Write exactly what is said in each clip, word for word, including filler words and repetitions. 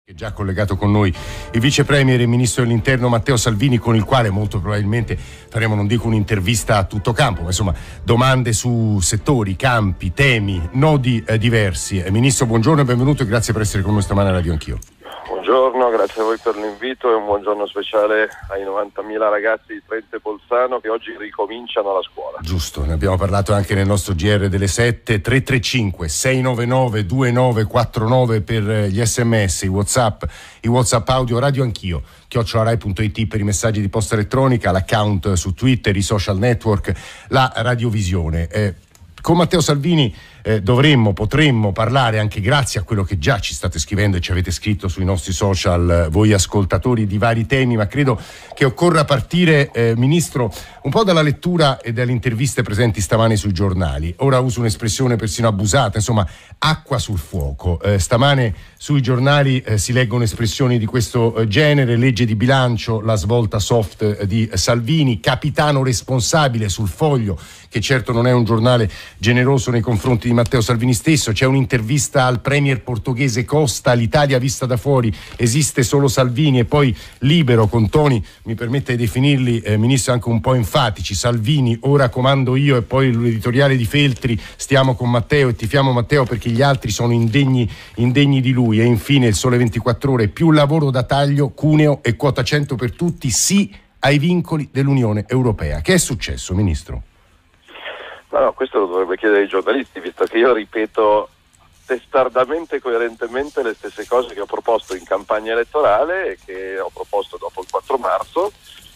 Già collegato con noi il vice premier e ministro dell'interno Matteo Salvini, con il quale molto probabilmente faremo, non dico un'intervista a tutto campo, ma insomma domande su settori, campi, temi, nodi eh, diversi. Eh, ministro, buongiorno e benvenuto e grazie per essere con noi stamane a Radio Anch'io. Buongiorno, grazie a voi per l'invito e un buongiorno speciale ai novantamila ragazzi di Trento e Bolzano che oggi ricominciano la scuola. Giusto, ne abbiamo parlato anche nel nostro G R delle sette. Tre tre cinque sei nove nove due nove quattro nove per gli sms, i whatsapp, i whatsapp audio. Radio Anch'io chiocciola rai punto it per i messaggi di posta elettronica, l'account su Twitter, i social network, la radiovisione. Eh, con Matteo Salvini eh, dovremmo, potremmo parlare, anche grazie a quello che già ci state scrivendo e ci avete scritto sui nostri social, eh, voi ascoltatori, di vari temi, ma credo che occorra partire, eh, Ministro, un po' dalla lettura e dalle interviste presenti stamane sui giornali. Ora uso un'espressione persino abusata, insomma, acqua sul fuoco. Eh, stamane sui giornali eh, si leggono espressioni di questo eh, genere: legge di bilancio, la svolta soft eh, di Salvini, capitano responsabile sul Foglio, che certo non è un giornale generoso nei confronti di Matteo Salvini stesso. C'è un'intervista al premier portoghese Costa, l'Italia vista da fuori, esiste solo Salvini, e poi Libero con toni, mi permette di definirli, eh, Ministro, anche un po' enfatici: Salvini, ora comando io, e poi l'editoriale di Feltri, stiamo con Matteo e tifiamo Matteo perché gli altri sono indegni, indegni di lui. E infine il Sole ventiquattro Ore, più lavoro da taglio, Cuneo e quota cento per tutti, sì ai vincoli dell'Unione Europea. Che è successo, Ministro? No, no, questo lo dovrebbe chiedere ai giornalisti, visto che io ripeto testardamente e coerentemente le stesse cose che ho proposto in campagna elettorale e che ho proposto dopo il quattro marzo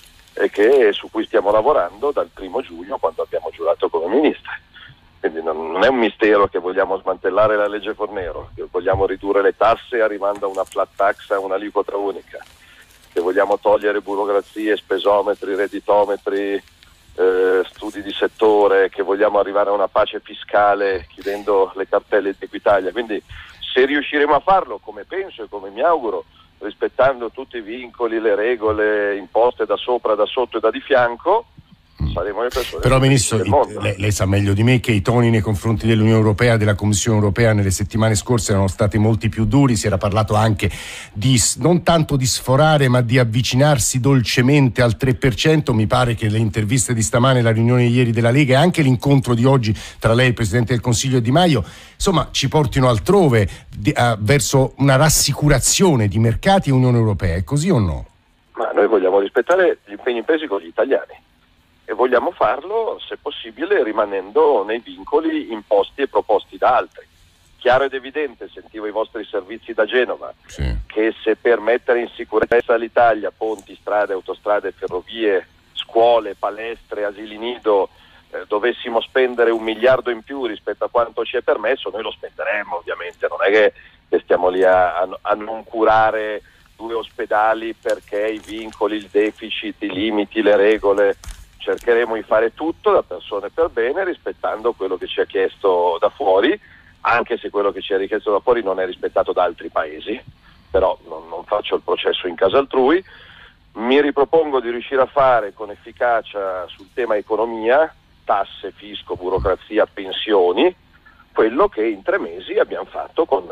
e che su cui stiamo lavorando dal primo giugno, quando abbiamo giurato come ministri. Quindi non, non è un mistero che vogliamo smantellare la legge Fornero, che vogliamo ridurre le tasse arrivando a una flat tax, a un'aliquota unica, che vogliamo togliere burocrazie, spesometri, redditometri, Eh, studi di settore, che vogliamo arrivare a una pace fiscale chiudendo le cartelle di Equitalia. Quindi se riusciremo a farlo, come penso e come mi auguro, rispettando tutti i vincoli, le regole imposte da sopra, da sotto e da di fianco, saremo le persone. Però, Ministro, lei, lei sa meglio di me che i toni nei confronti dell'Unione Europea, della Commissione Europea, nelle settimane scorse erano stati molti più duri. Si era parlato anche di non tanto di sforare, ma di avvicinarsi dolcemente al tre per cento. Mi pare che le interviste di stamane, la riunione ieri della Lega e anche l'incontro di oggi tra lei, il Presidente del Consiglio, e Di Maio, insomma, ci portino altrove, di, uh, verso una rassicurazione di mercati e Unione Europea. È così o no? Ma noi vogliamo rispettare gli impegni presi con gli italiani e vogliamo farlo, se possibile, rimanendo nei vincoli imposti e proposti da altri. Chiaro ed evidente, sentivo i vostri servizi da Genova, sì, che se per mettere in sicurezza l'Italia, ponti, strade, autostrade, ferrovie, scuole, palestre, asili nido, eh, dovessimo spendere un miliardo in più rispetto a quanto ci è permesso, noi lo spenderemmo ovviamente. Non è che, che stiamo lì a, a, a non curare due ospedali perché i vincoli, il deficit, i limiti, le regole. Cercheremo di fare tutto da persone per bene, rispettando quello che ci ha chiesto da fuori, anche se quello che ci ha richiesto da fuori non è rispettato da altri paesi, però non, non faccio il processo in casa altrui. Mi ripropongo di riuscire a fare con efficacia sul tema economia, tasse, fisco, burocrazia, pensioni, quello che in tre mesi abbiamo fatto con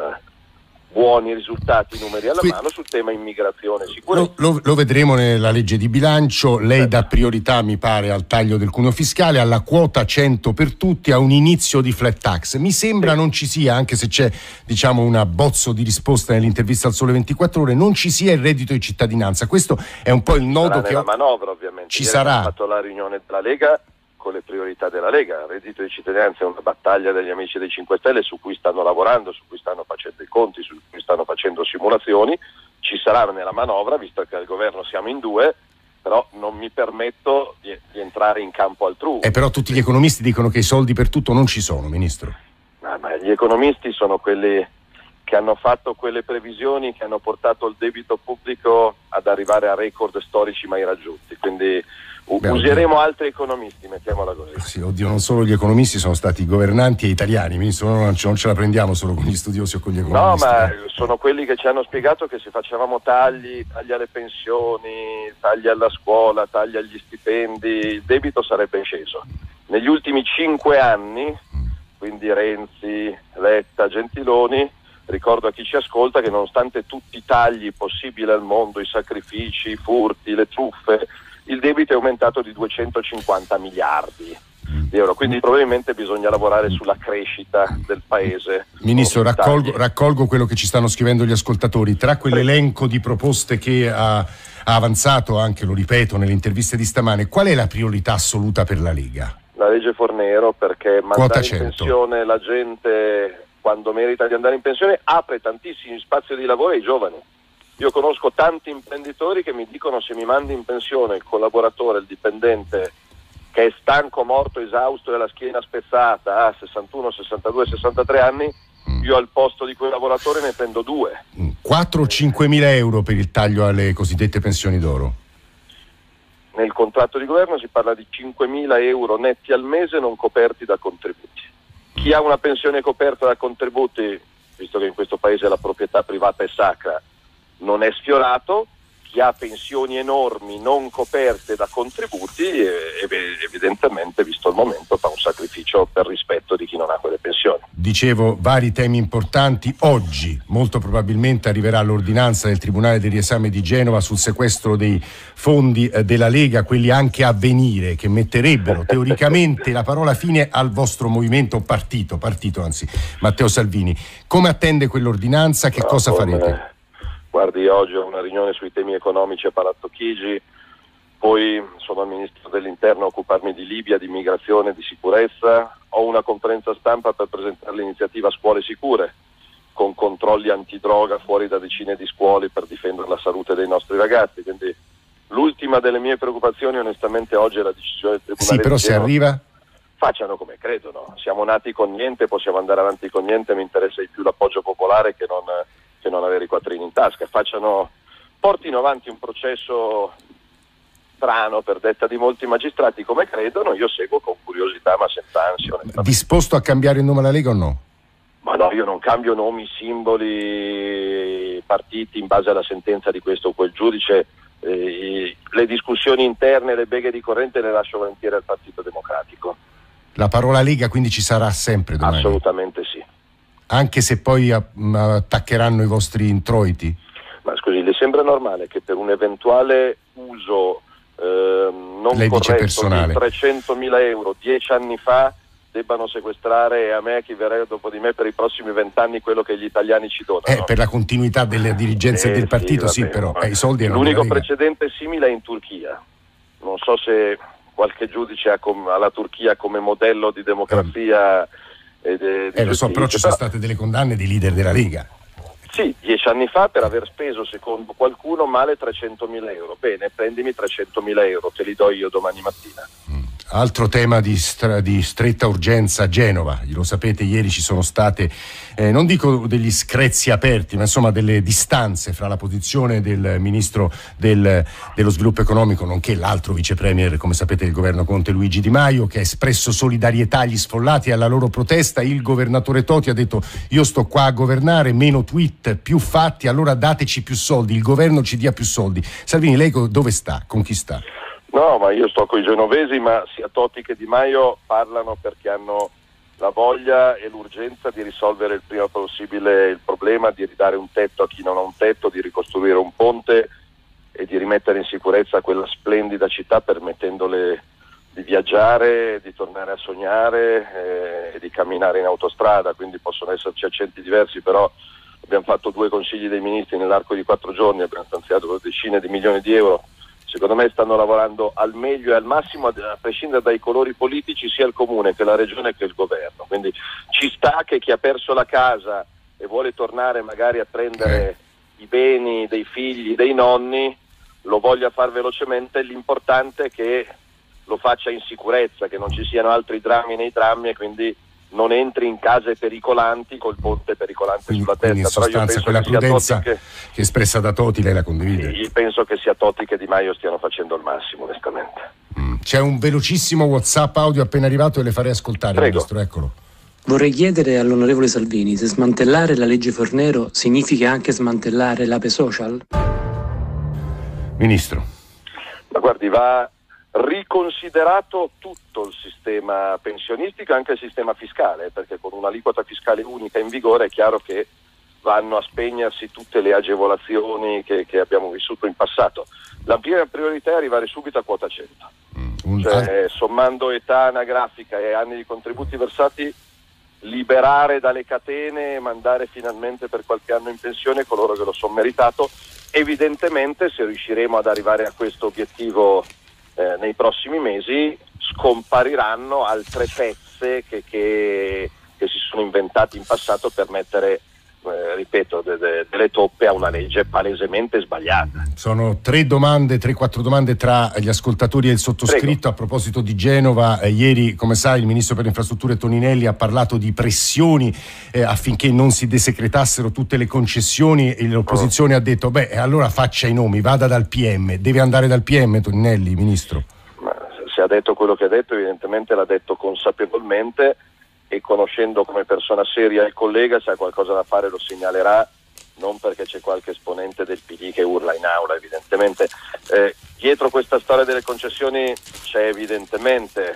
buoni risultati, numeri alla Qui, mano, sul tema immigrazione e sicurezza. Lo, lo, lo vedremo nella legge di bilancio. Lei dà priorità, mi pare, al taglio del cuneo fiscale, alla quota cento per tutti, a un inizio di flat tax. Mi sembra non ci sia, anche se c'è, diciamo, un abbozzo di risposta nell'intervista al Sole ventiquattro Ore, non ci sia il reddito di cittadinanza. Questo è un po' il nodo sarà che nella manovra, ovviamente. Ci Ieri sarà. abbiamo fatto la riunione della Lega con le priorità della Lega. Il reddito di cittadinanza è una battaglia degli amici dei cinque Stelle su cui stanno lavorando, su cui stanno facendo i conti, su cui stanno facendo simulazioni. Ci sarà nella manovra, visto che al governo siamo in due, però non mi permetto di, di entrare in campo altrui. E però tutti gli economisti dicono che i soldi per tutto non ci sono, Ministro. Ah, ma gli economisti sono quelli che hanno fatto quelle previsioni che hanno portato il debito pubblico ad arrivare a record storici mai raggiunti, quindi Beh, useremo oddio. altri economisti, mettiamola così. Sì, oddio, non solo gli economisti, sono stati i governanti e italiani, Ministro, non, non ce la prendiamo solo con gli studiosi o con gli economisti. No, ma sono quelli che ci hanno spiegato che se facevamo tagli, tagli alle pensioni, tagli alla scuola, tagli agli stipendi, il debito sarebbe sceso. Negli ultimi cinque anni, quindi Renzi, Letta, Gentiloni, Ricordo a chi ci ascolta che nonostante tutti i tagli possibili al mondo, i sacrifici, i furti, le truffe, il debito è aumentato di duecentocinquanta miliardi di euro, quindi probabilmente bisogna lavorare sulla crescita del paese. Ministro, raccolgo, raccolgo quello che ci stanno scrivendo gli ascoltatori. Tra quell'elenco di proposte che ha, ha avanzato, anche lo ripeto nelle interviste di stamane, qual è la priorità assoluta per la Lega? La legge Fornero, perché mandare in pensione la gente quando merita di andare in pensione apre tantissimi spazi di lavoro ai giovani. Io conosco tanti imprenditori che mi dicono: se mi mandi in pensione il collaboratore, il dipendente che è stanco, morto, esausto e la schiena spezzata a sessantuno, sessantadue, sessantatré anni, io al posto di quel lavoratore ne prendo due. quattro o cinque mila euro per il taglio alle cosiddette pensioni d'oro? Nel contratto di governo si parla di cinquemila euro netti al mese non coperti da contributi. Chi ha una pensione coperta da contributi, visto che in questo paese la proprietà privata è sacra, non è sfiorato. Chi ha pensioni enormi non coperte da contributi, evidentemente, visto il momento, fa un sacrificio per rispetto di chi non ha quelle pensioni. Dicevo, vari temi importanti. Oggi molto probabilmente arriverà l'ordinanza del Tribunale del Riesame di Genova sul sequestro dei fondi eh, della Lega, quelli anche a venire, che metterebbero teoricamente la parola fine al vostro movimento, partito, partito anzi, Matteo Salvini. Come attende quell'ordinanza? Che no, cosa come... farete? Guardi, oggi ho una riunione sui temi economici a Palazzo Chigi, poi sono al Ministro dell'Interno a occuparmi di Libia, di immigrazione, di sicurezza. Ho una conferenza stampa per presentare l'iniziativa Scuole Sicure, con controlli antidroga fuori da decine di scuole per difendere la salute dei nostri ragazzi. Quindi l'ultima delle mie preoccupazioni onestamente oggi è la decisione del Tribunale. Sì, però se arriva? Facciano come credono. Siamo nati con niente, possiamo andare avanti con niente, mi interessa di più l'appoggio popolare che non... che non avere i quattrini in tasca. Facciano, portino avanti un processo strano per detta di molti magistrati come credono, io seguo con curiosità ma senza ansia. Disposto a cambiare il nome alla Lega o no? Ma no, io non cambio nomi, simboli, partiti in base alla sentenza di questo o quel giudice. Eh, le discussioni interne, le beghe di corrente le lascio volentieri al Partito Democratico. La parola Lega quindi ci sarà sempre domani? Assolutamente sì. Anche se poi attaccheranno i vostri introiti? Ma scusi, le sembra normale che per un eventuale uso eh, non Lei dice corretto personale. di trecentomila euro dieci anni fa debbano sequestrare a me e chi verrà dopo di me per i prossimi vent'anni quello che gli italiani ci donano? Eh, per la continuità delle dirigenze eh, del partito sì, sì, però eh, i soldi erano l'unico della Lega. Precedente simile è in Turchia. Non so se qualche giudice ha, com- ha la Turchia come modello di democrazia. Eh. Eh, lo so, però ci sono state delle condanne di leader della Lega. Sì, dieci anni fa per aver speso, secondo qualcuno, male trecentomila euro. Bene, prendimi trecentomila euro, te li do io domani mattina. Mm. Altro tema di, stra- di stretta urgenza, Genova. Lo sapete, ieri ci sono state, eh, non dico degli screzi aperti, ma insomma delle distanze fra la posizione del Ministro del, dello Sviluppo Economico, nonché l'altro vice premier, come sapete, del governo Conte, Luigi Di Maio, che ha espresso solidarietà agli sfollati e alla loro protesta. Il governatore Toti ha detto: io sto qua a governare, meno tweet, più fatti, allora dateci più soldi, il governo ci dia più soldi. Salvini, lei dove sta? Con chi sta? No, ma io sto con i genovesi, ma sia Toti che Di Maio parlano perché hanno la voglia e l'urgenza di risolvere il prima possibile il problema, di ridare un tetto a chi non ha un tetto, di ricostruire un ponte e di rimettere in sicurezza quella splendida città, permettendole di viaggiare, di tornare a sognare eh, e di camminare in autostrada. Quindi possono esserci accenti diversi, però abbiamo fatto due consigli dei ministri nell'arco di quattro giorni, abbiamo stanziato decine di milioni di euro. Secondo me stanno lavorando al meglio e al massimo, a prescindere dai colori politici, sia il comune che la regione che il governo. Quindi ci sta che chi ha perso la casa e vuole tornare magari a prendere i beni dei figli, dei nonni, lo voglia far velocemente. L'importante è che lo faccia in sicurezza, che non ci siano altri drammi nei drammi e quindi non entri in case pericolanti col ponte pericolante quindi, sulla quindi testa. in sostanza Però io quella prudenza che, che è espressa da Toti lei la condivide? Io penso che sia Toti che Di Maio stiano facendo il massimo, onestamente. Mm. C'è un velocissimo WhatsApp audio appena arrivato e le farei ascoltare. Prego. Ministro, eccolo. Vorrei chiedere all'onorevole Salvini se smantellare la legge Fornero significa anche smantellare l'Ape Social? Ministro. Ma guardi, va riconsiderato tutto il sistema pensionistico e anche il sistema fiscale, perché con un'aliquota fiscale unica in vigore è chiaro che vanno a spegnersi tutte le agevolazioni che, che abbiamo vissuto in passato. La prima priorità è arrivare subito a quota cento, mm, cioè sommando età anagrafica e anni di contributi versati, liberare dalle catene e mandare finalmente per qualche anno in pensione coloro che lo sono meritato. Evidentemente, se riusciremo ad arrivare a questo obiettivo eh, nei prossimi mesi, scompariranno altre pezze che, che, che si sono inventati in passato per mettere Eh, ripeto, de, de, delle toppe a una legge palesemente sbagliata. Sono tre domande, tre quattro domande tra gli ascoltatori e il sottoscritto. Prego. A proposito di Genova, eh, ieri, come sai, il ministro per le infrastrutture Toninelli ha parlato di pressioni eh, affinché non si desecretassero tutte le concessioni, e l'opposizione oh. ha detto beh, allora faccia i nomi, vada dal P M. Deve andare dal P M Toninelli, ministro? Ma se ha detto quello che ha detto, evidentemente l'ha detto consapevolmente, e conoscendo come persona seria il collega, se ha qualcosa da fare lo segnalerà, non perché c'è qualche esponente del P D che urla in aula, evidentemente. Eh, dietro questa storia delle concessioni c'è evidentemente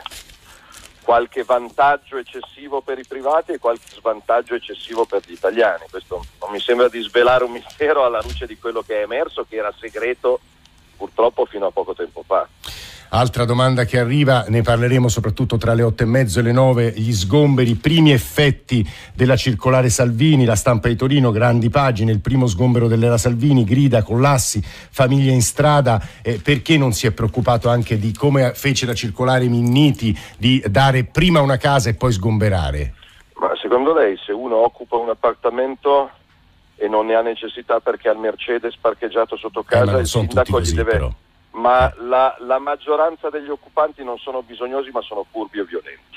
qualche vantaggio eccessivo per i privati e qualche svantaggio eccessivo per gli italiani. Questo non mi sembra di svelare un mistero alla luce di quello che è emerso, che era segreto purtroppo fino a poco tempo fa. Altra domanda che arriva, ne parleremo soprattutto tra le otto e mezzo e le nove, gli sgomberi, primi effetti della circolare Salvini, La Stampa di Torino, grandi pagine, il primo sgombero dell'era Salvini, grida, collassi, famiglie in strada, eh, perché non si è preoccupato anche di come fece la circolare Minniti, di dare prima una casa e poi sgomberare? Ma secondo lei, se uno occupa un appartamento e non ne ha necessità perché ha il Mercedes parcheggiato sotto casa, eh, il sindaco così, gli deve... Però. Ma la, la maggioranza degli occupanti non sono bisognosi, ma sono furbi e violenti,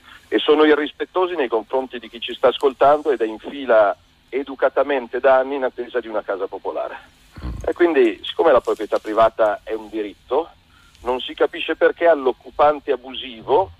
e sono irrispettosi nei confronti di chi ci sta ascoltando ed è in fila educatamente da anni in attesa di una casa popolare. E quindi, siccome la proprietà privata è un diritto, non si capisce perché all'occupante abusivo,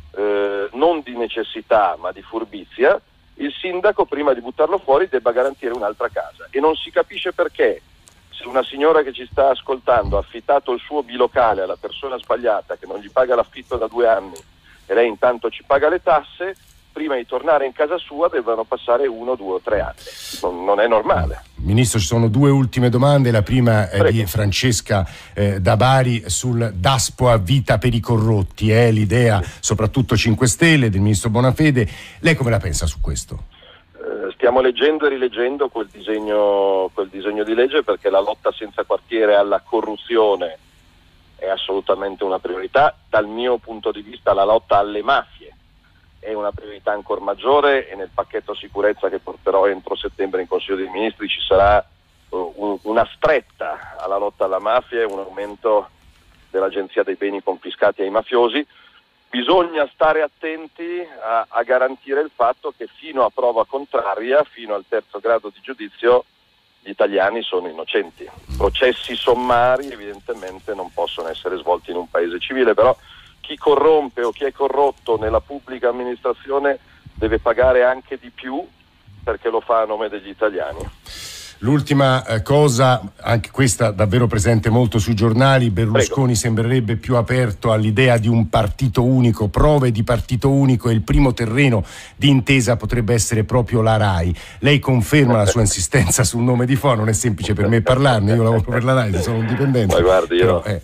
eh, non di necessità ma di furbizia, il sindaco prima di buttarlo fuori debba garantire un'altra casa, e non si capisce perché se una signora che ci sta ascoltando ha affittato il suo bilocale alla persona sbagliata che non gli paga l'affitto da due anni e lei intanto ci paga le tasse, prima di tornare in casa sua devono passare uno, due o tre anni. Non, non è normale. Ministro, ci sono due ultime domande. La prima è Prego. di Francesca eh, da Bari sul Daspo a vita per i corrotti. È l'idea soprattutto cinque Stelle del ministro Bonafede. Lei come la pensa su questo? Stiamo leggendo e rileggendo quel disegno, quel disegno di legge, perché la lotta senza quartiere alla corruzione è assolutamente una priorità. Dal mio punto di vista la lotta alle mafie è una priorità ancora maggiore, e nel pacchetto sicurezza che porterò entro settembre in Consiglio dei Ministri ci sarà un, una stretta alla lotta alla mafia e un aumento dell'Agenzia dei beni confiscati ai mafiosi. Bisogna stare attenti a, a garantire il fatto che fino a prova contraria, fino al terzo grado di giudizio, gli italiani sono innocenti. Processi sommari evidentemente non possono essere svolti in un paese civile, però chi corrompe o chi è corrotto nella pubblica amministrazione deve pagare anche di più, perché lo fa a nome degli italiani. L'ultima eh, cosa, anche questa davvero presente molto sui giornali, Berlusconi Prego. Sembrerebbe più aperto all'idea di un partito unico, prove di partito unico, e il primo terreno di intesa potrebbe essere proprio la RAI. Lei conferma la sua insistenza sul nome di Fo? Non è semplice per me parlarne, io lavoro per la RAI, sono un dipendente. Ma guardi, io... Però, eh.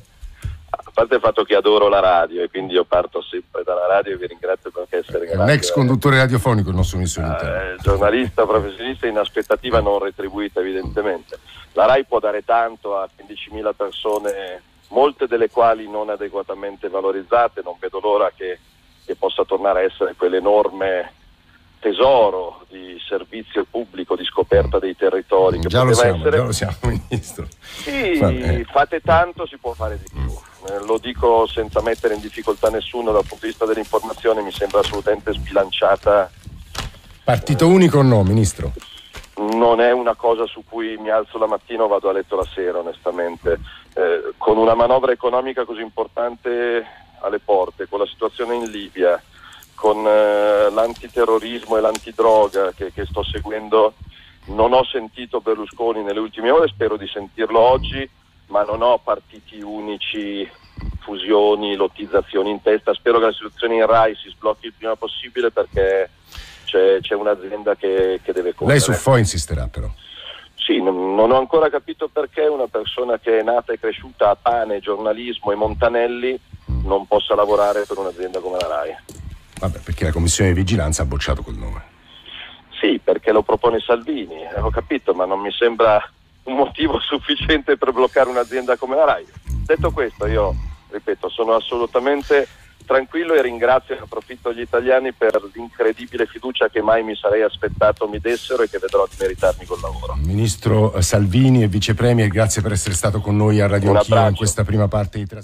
A parte il fatto che adoro la radio e quindi io parto sempre dalla radio, e vi ringrazio perché essere è un ex conduttore radiofonico il nostro ministro dell'Interno. Eh, giornalista professionista in aspettativa non retribuita evidentemente. La RAI può dare tanto a quindicimila persone, molte delle quali non adeguatamente valorizzate. Non vedo l'ora che, che possa tornare a essere quell'enorme tesoro di servizio pubblico, di scoperta dei territori che già lo siamo, essere... già lo siamo, ministro. Sì, eh. fate tanto, si può fare di più. Eh, lo dico senza mettere in difficoltà nessuno dal punto di vista dell'informazione, mi sembra assolutamente sbilanciata. Partito eh, unico o no, ministro? Non è una cosa su cui mi alzo la mattina o vado a letto la sera, onestamente. Eh, con una manovra economica così importante alle porte, con la situazione in Libia, con eh, l'antiterrorismo e l'antidroga che, che sto seguendo, non ho sentito Berlusconi nelle ultime ore, spero di sentirlo oggi, ma non ho partiti unici, fusioni, lottizzazioni in testa. Spero che la situazione in RAI si sblocchi il prima possibile, perché c'è, c'è un'azienda che, che deve correre. Lei su F O insisterà però? Sì, non, non ho ancora capito perché una persona che è nata e cresciuta a pane, giornalismo e Montanelli mm. non possa lavorare per un'azienda come la RAI. Vabbè, perché la commissione di vigilanza ha bocciato quel nome. Sì, perché lo propone Salvini, eh, ho capito, ma non mi sembra un motivo sufficiente per bloccare un'azienda come la RAI. Detto questo, io, ripeto, sono assolutamente tranquillo e ringrazio e approfitto agli italiani per l'incredibile fiducia che mai mi sarei aspettato mi dessero e che vedrò di meritarmi col lavoro. Ministro Salvini e Vice Premier, grazie per essere stato con noi a Radio Anch'io in questa prima parte di trasmissione.